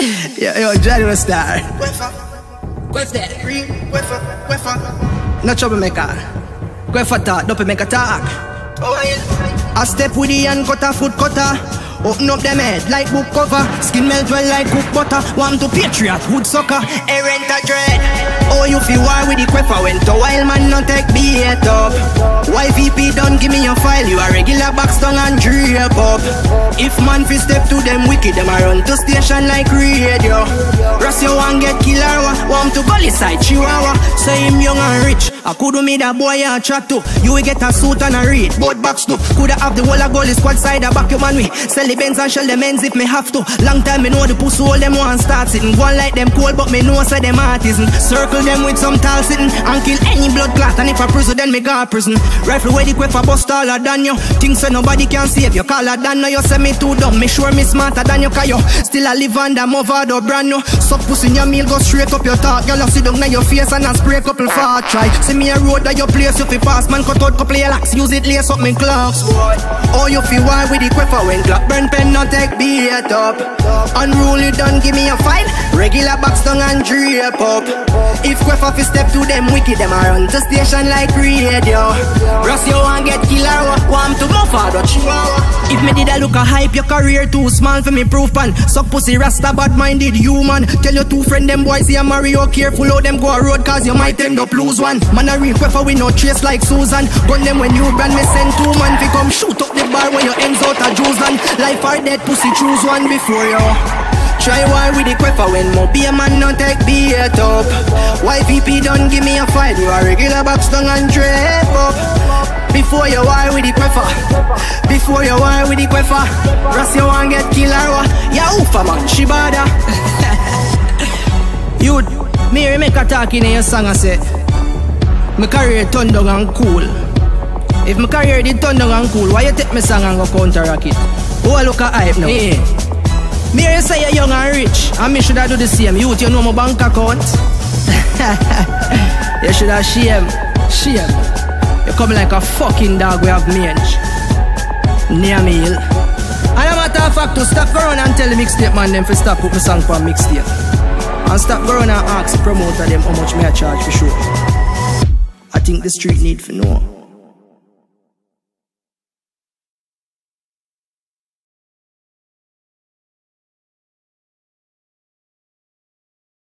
Yo, Johnny was star. What's that? No troublemaker. Go for talk, don't make a talk. I step with the hand cutter, foot cutter. Open up them head like book cover. Skin melt well like cook butter. Want to patriot, wood sucker. Errant a dread. Oh, you feel war with the queffer. Went to wild man, not take beat up. YVP done give me your file. You a regular box tongue and drape up. If man fi step to them wicked, them a run to station like radio. Ross you want get killer. Want to gully side Chihuahua. Say him young and rich. I could do me that boy a chat to. You will get a suit and a read. Both box too. Coulda have the whole of goalie squad side a back your man we. Sell the Benz and shell the men's if me have to. Long time me know the pussy all them want start sitting. Go on like them cold but me know say them artisan. Circle them with some tall sitting and kill any blood clot. And if I prison then me go prison. Rifle where the quick for bust taller than you. Things say nobody can save you. Caller than you say me too dumb. Me sure me smarter than you. Cause you still a live under mother or brand new. Suck pussy in your meal go straight up your talk. Girl you sit down in your face and spray couple far try. See me a road that your place you fi pass. Man cut out couple of locks. Use it lace up me clocks. Oh you feel why with the quick for when clock burn pen not take beat up. Unruly done give me a file. Regular box tongue and drape up. If Queffa fi step to them wicked, them a run to station like radio. Ross you want get killer, want to go for the Chihuahua. If me did a look a hype, your career too small for me proof pan. Suck pussy rasta bad minded human. Tell your two friend them boys here Mario careful how them go a road cause you might end up lose one. Man a real Queffa we no trace like Susan. Gun them when you brand me send two man fi come shoot up the bar when your ends out a juice and life or dead pussy choose one before you. Try war with the Queffa when mo be a man not take beat up. YVP done give me a fight. You a regular box tongue and drape up. Before you war with the Queffa. Before you war with the Queffa. Ross you want get killer. Ya oofa man, she bada. You, me make a talk in your song and say my career turn down and cool. If my career did turn down and cool, why you take me song and go counteract it? Oh look at hype now. Hey. Me hear say you're young and rich, and me shoulda do the same. Youth, you know my bank account. You shoulda shame. You come like a fucking dog we have mange. Jahmiel. And a matter of fact, to stop going and tell the mixtape man them to stop put my song for mixtape. And stop going and ask the promoter them how much me I charge for sure. I think the street need to know.